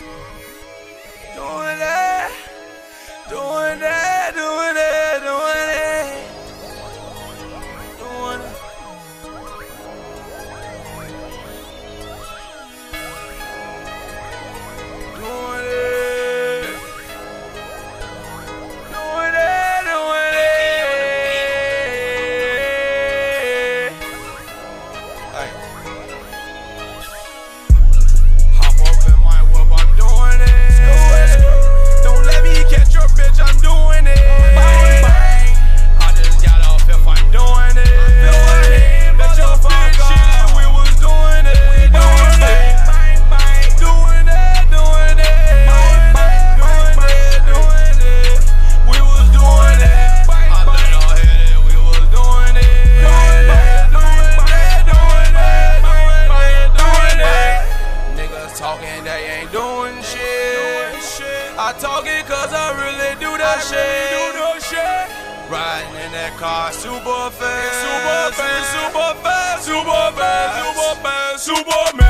Doing that, doing that, doing that, doing that, doing it. Doing it, doing it, doing it. Hey. Hop up in my whip, I'm doing it. Don't let me catch your bitch, I'm doing it. Bang, bang. I just got off if I'm doing it. Bet your bitch shit, we was doing it. Doing it, bang, bang. Doing it, doing it. Bang, bang, doing it, doing it. We was doing it. I let her hit it, we was doing it. Doing it, doing it, doing it, doing it. Niggas talking, they ain't doing shit. I talk it cause I really do that shit. Riding in that car super fast, super fast, super fast, super fast, super fast, super fast.